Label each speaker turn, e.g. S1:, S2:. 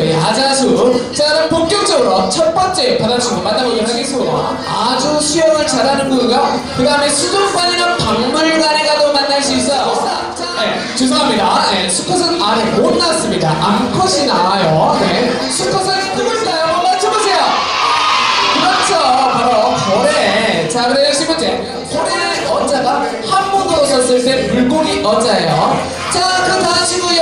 S1: 야자수. 자, 그럼 본격적으로 첫 번째 바다친구 만나보도록 하겠습니다. 아주 수영을 잘하는 분과 그 다음에 수족관이나 박물관에 가도 만날 수 있어요. 네, 죄송합니다. 네, 수컷은 아래 못 났습니다. 암컷이 나와요. 네, 수컷은 누굴까요? 한번 맞춰보세요. 그렇죠. 바로 고래. 자, 그럼 세 번째. 고래의 어자가 한 번 더 썼을 때 물고기 어자예요. 자, 그 다음 친구